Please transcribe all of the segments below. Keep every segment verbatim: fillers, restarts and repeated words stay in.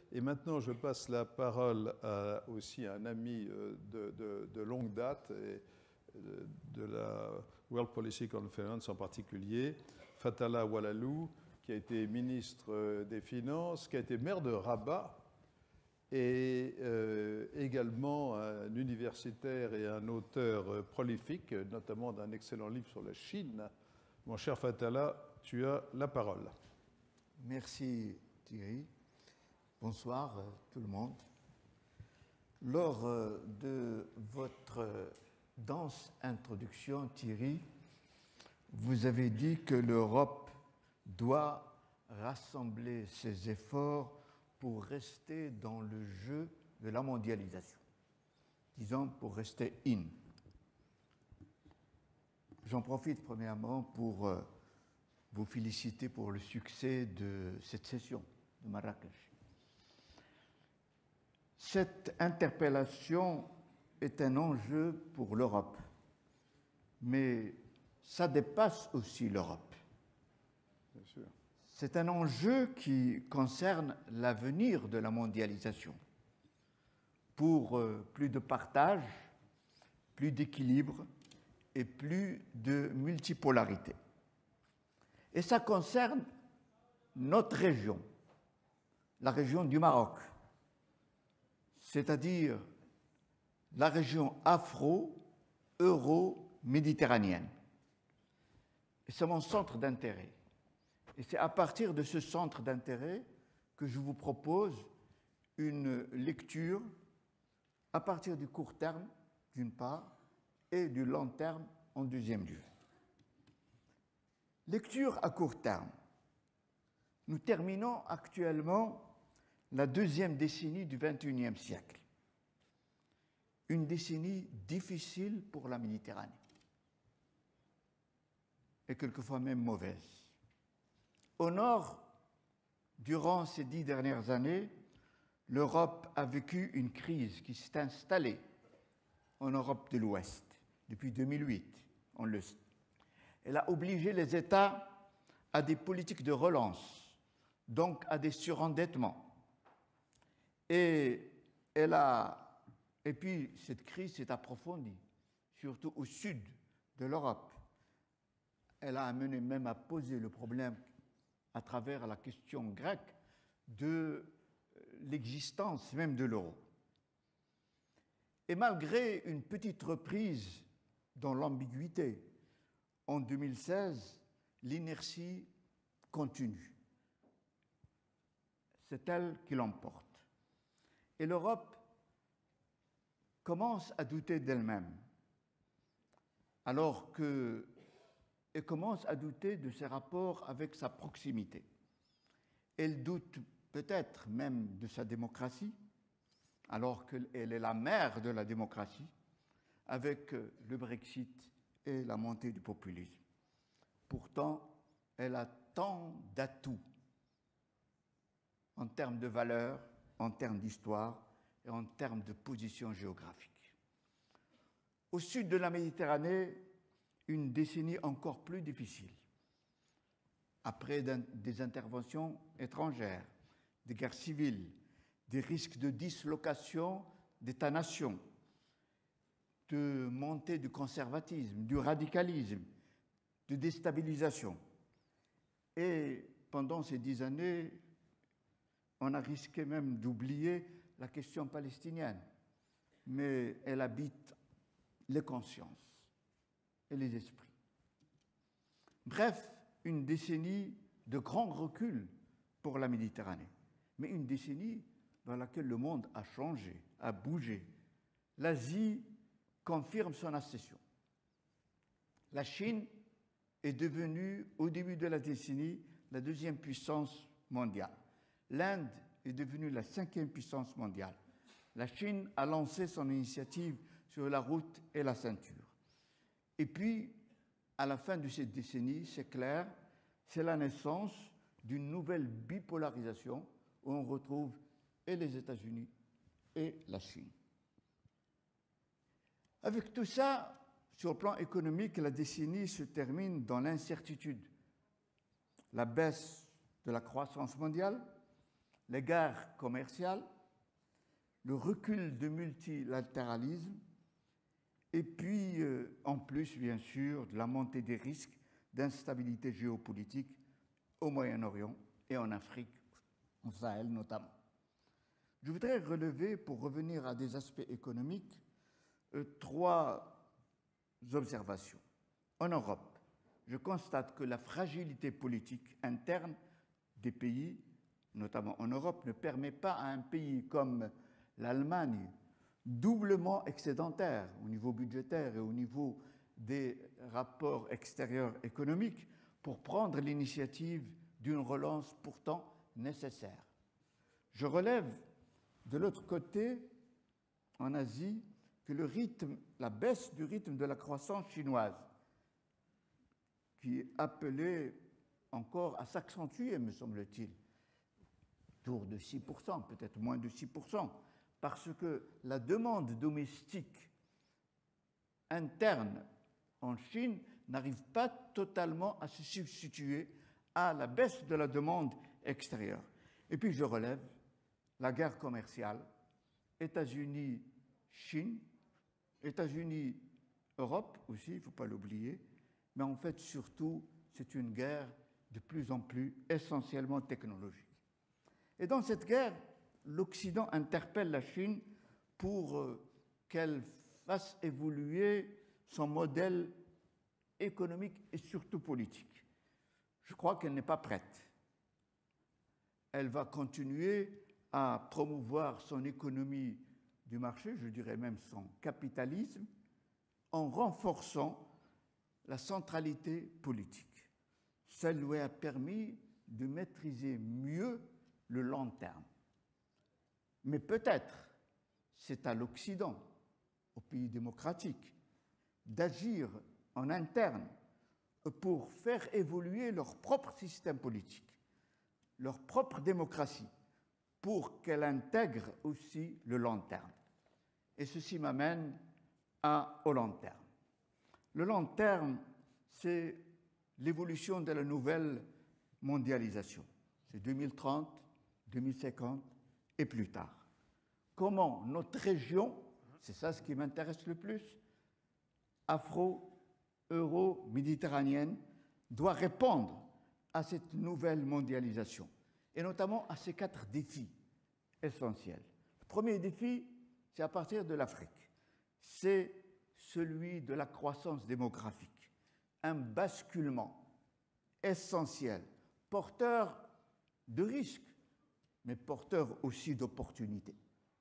Et maintenant, je passe la parole à, aussi à un ami de, de, de longue date, et de la World Policy Conference en particulier, Fatallah Walalou, qui a été ministre des Finances, qui a été maire de Rabat, et euh, également un universitaire et un auteur prolifique, notamment d'un excellent livre sur la Chine. Mon cher Fatallah, tu as la parole. Merci Thierry. Bonsoir tout le monde. Lors de votre dense introduction, Thierry, vous avez dit que l'Europe doit rassembler ses efforts pour rester dans le jeu de la mondialisation, disons pour rester in. J'en profite premièrement pour euh, vous féliciter pour le succès de cette session de Marrakech. Cette interpellation est un enjeu pour l'Europe, mais ça dépasse aussi l'Europe. Bien sûr. C'est un enjeu qui concerne l'avenir de la mondialisation, pour euh, plus de partage, plus d'équilibre et plus de multipolarité. Et ça concerne notre région, la région du Maroc, c'est-à-dire la région afro-euro-méditerranéenne. Et c'est mon centre d'intérêt. Et c'est à partir de ce centre d'intérêt que je vous propose une lecture à partir du court terme, d'une part, et du long terme, en deuxième lieu. Lecture à court terme. Nous terminons actuellement la deuxième décennie du vingt et unième siècle. Une décennie difficile pour la Méditerranée, et quelquefois même mauvaise. Au nord, durant ces dix dernières années, l'Europe a vécu une crise qui s'est installée en Europe de l'Ouest depuis deux mille huit, on le sait. Elle a obligé les États à des politiques de relance, donc à des surendettements. Et, elle a, et puis cette crise s'est approfondie, surtout au sud de l'Europe. Elle a amené même à poser le problème à travers la question grecque de l'existence même de l'euro. Et malgré une petite reprise dans l'ambiguïté, en deux mille seize, l'inertie continue. C'est elle qui l'emporte. Et l'Europe commence à douter d'elle-même, alors que et commence à douter de ses rapports avec sa proximité. Elle doute peut-être même de sa démocratie, alors qu'elle est la mère de la démocratie, avec le Brexit et la montée du populisme. Pourtant, elle a tant d'atouts en termes de valeurs, en termes d'histoire et en termes de position géographique. Au sud de la Méditerranée, une décennie encore plus difficile. Après des interventions étrangères, des guerres civiles, des risques de dislocation d'États-nations, de montée du conservatisme, du radicalisme, de déstabilisation. Et pendant ces dix années, on a risqué même d'oublier la question palestinienne, mais elle habite les consciences et les esprits. Bref, une décennie de grand recul pour la Méditerranée, mais une décennie dans laquelle le monde a changé, a bougé. L'Asie confirme son accession. La Chine est devenue, au début de la décennie, la deuxième puissance mondiale. L'Inde est devenue la cinquième puissance mondiale. La Chine a lancé son initiative sur la route et la ceinture. Et puis, à la fin de cette décennie, c'est clair, c'est la naissance d'une nouvelle bipolarisation où on retrouve et les États-Unis et la Chine. Avec tout ça, sur le plan économique, la décennie se termine dans l'incertitude. La baisse de la croissance mondiale, les guerres commerciales, le recul du multilatéralisme, et puis, euh, en plus, bien sûr, de la montée des risques d'instabilité géopolitique au Moyen-Orient et en Afrique, en Sahel notamment. Je voudrais relever, pour revenir à des aspects économiques, euh, trois observations. En Europe, je constate que la fragilité politique interne des pays, notamment en Europe, ne permet pas à un pays comme l'Allemagne, doublement excédentaire au niveau budgétaire et au niveau des rapports extérieurs économiques, pour prendre l'initiative d'une relance pourtant nécessaire. Je relève de l'autre côté, en Asie, que le rythme, la baisse du rythme de la croissance chinoise, qui est appelée encore à s'accentuer, me semble-t-il, autour de six pour cent, peut-être moins de six pour cent, parce que la demande domestique interne en Chine n'arrive pas totalement à se substituer à la baisse de la demande extérieure. Et puis je relève la guerre commerciale, États-Unis-Chine, États-Unis-Europe aussi, il ne faut pas l'oublier, mais en fait surtout c'est une guerre de plus en plus essentiellement technologique. Et dans cette guerre, l'Occident interpelle la Chine pour euh, qu'elle fasse évoluer son modèle économique et surtout politique. Je crois qu'elle n'est pas prête. Elle va continuer à promouvoir son économie du marché, je dirais même son capitalisme, en renforçant la centralité politique. Cela lui a permis de maîtriser mieux le long terme. Mais peut-être c'est à l'Occident, aux pays démocratiques, d'agir en interne pour faire évoluer leur propre système politique, leur propre démocratie, pour qu'elle intègre aussi le long terme. Et ceci m'amène à, au long terme. Le long terme, c'est l'évolution de la nouvelle mondialisation. C'est deux mille trente, deux mille cinquante et plus tard. Comment notre région, c'est ça ce qui m'intéresse le plus, afro-euro-méditerranéenne, doit répondre à cette nouvelle mondialisation, et notamment à ces quatre défis essentiels. Le premier défi, c'est à partir de l'Afrique. C'est celui de la croissance démographique, un basculement essentiel, porteur de risques, mais porteur aussi d'opportunités.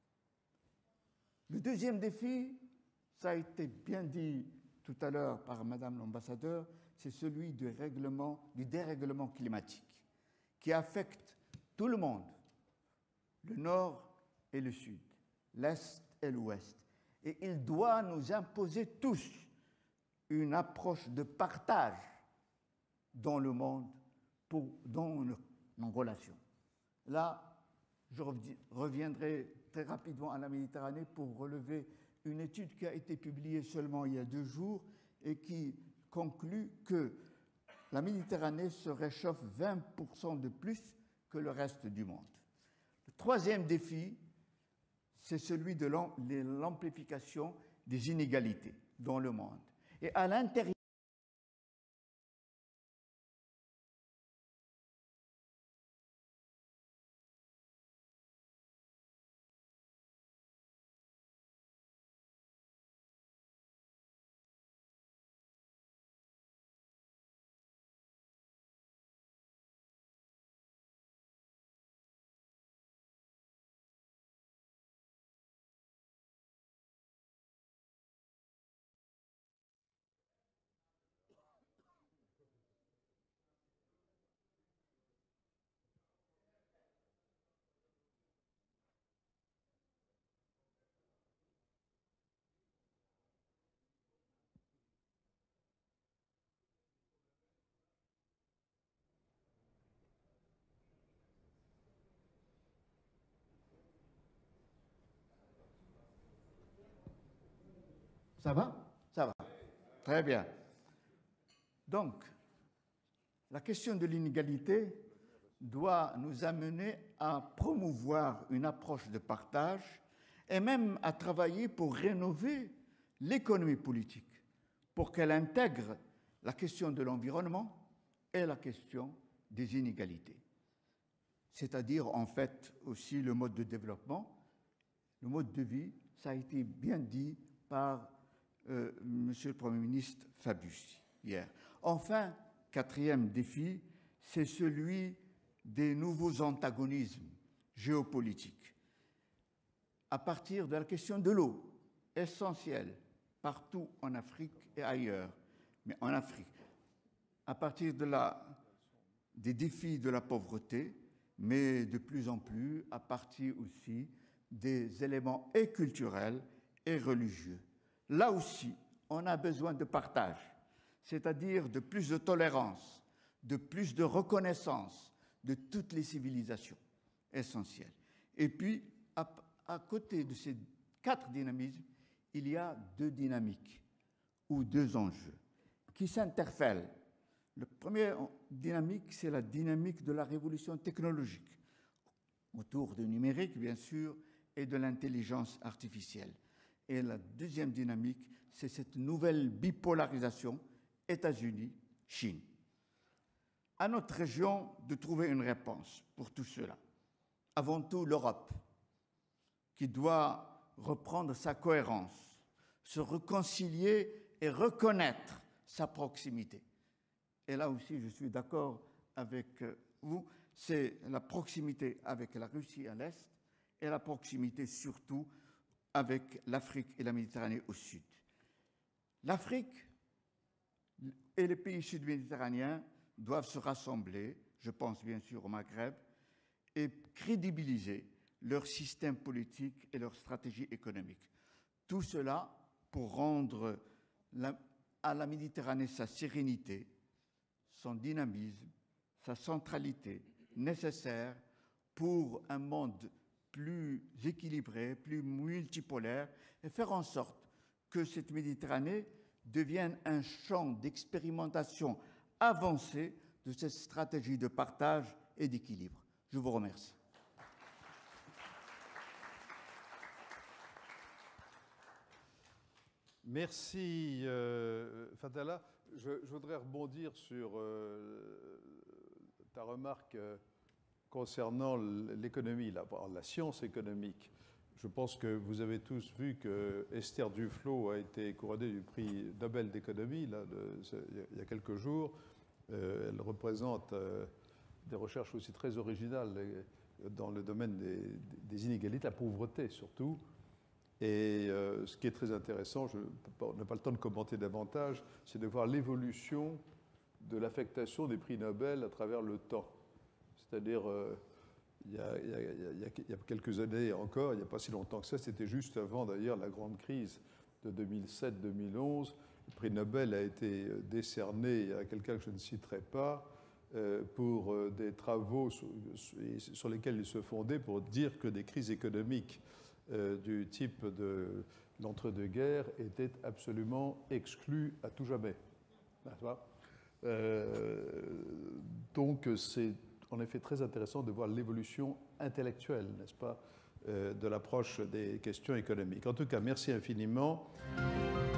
Le deuxième défi, ça a été bien dit tout à l'heure par Madame l'ambassadeur, c'est celui du, règlement, du dérèglement climatique qui affecte tout le monde, le nord et le sud, l'est et l'ouest. Et il doit nous imposer tous une approche de partage dans le monde, pour, dans nos relations. Là, je reviendrai très rapidement à la Méditerranée pour relever une étude qui a été publiée seulement il y a deux jours et qui conclut que la Méditerranée se réchauffe vingt pour cent de plus que le reste du monde. Le troisième défi, c'est celui de l'amplification des inégalités dans le monde. Et à l'intérieur Ça va? Ça va. Très bien. Donc, la question de l'inégalité doit nous amener à promouvoir une approche de partage et même à travailler pour rénover l'économie politique, pour qu'elle intègre la question de l'environnement et la question des inégalités. C'est-à-dire, en fait, aussi le mode de développement, le mode de vie, ça a été bien dit par euh, M. le Premier ministre Fabius hier. Enfin, quatrième défi, c'est celui des nouveaux antagonismes géopolitiques. À partir de la question de l'eau, essentielle partout en Afrique et ailleurs, mais en Afrique, à partir de la, des défis de la pauvreté, mais de plus en plus à partir aussi des éléments et culturels et religieux. Là aussi, on a besoin de partage, c'est-à-dire de plus de tolérance, de plus de reconnaissance de toutes les civilisations essentielles. Et puis, à, à côté de ces quatre dynamismes, il y a deux dynamiques ou deux enjeux qui s'interpellent. Le premier dynamique, c'est la dynamique de la révolution technologique, autour du numérique, bien sûr, et de l'intelligence artificielle. Et la deuxième dynamique, c'est cette nouvelle bipolarisation États-Unis-Chine. À notre région de trouver une réponse pour tout cela. Avant tout, l'Europe, qui doit reprendre sa cohérence, se réconcilier et reconnaître sa proximité. Et là aussi, je suis d'accord avec vous, c'est la proximité avec la Russie à l'est et la proximité surtout avec l'Afrique et la Méditerranée au sud. L'Afrique et les pays sud-méditerranéens doivent se rassembler, je pense bien sûr au Maghreb, et crédibiliser leur système politique et leur stratégie économique. Tout cela pour rendre la, à la Méditerranée sa sérénité, son dynamisme, sa centralité nécessaire pour un monde plus équilibré, plus multipolaire, et faire en sorte que cette Méditerranée devienne un champ d'expérimentation avancé de cette stratégie de partage et d'équilibre. Je vous remercie. Merci, euh, Fatala. Je, je voudrais rebondir sur euh, ta remarque euh, concernant l'économie, la, la science économique. Je pense que vous avez tous vu que Esther Duflo a été couronnée du prix Nobel d'économie là, de, il y a quelques jours. Euh, elle représente euh, des recherches aussi très originales dans le domaine des, des inégalités, la pauvreté surtout. Et euh, ce qui est très intéressant, je n'ai pas le temps de commenter davantage, c'est de voir l'évolution de l'affectation des prix Nobel à travers le temps. C'est-à-dire, euh, il, y a, il, y a, il, y a, il y a quelques années encore, il n'y a pas si longtemps que ça, c'était juste avant d'ailleurs la grande crise de deux mille sept deux mille onze. Le prix Nobel a été décerné à quelqu'un que je ne citerai pas euh, pour euh, des travaux sur, sur lesquels il se fondait pour dire que des crises économiques Euh, du type de l'entre-deux-guerres était absolument exclu à tout jamais. Euh, donc c'est en effet très intéressant de voir l'évolution intellectuelle, n'est-ce pas, euh, de l'approche des questions économiques. En tout cas, merci infiniment.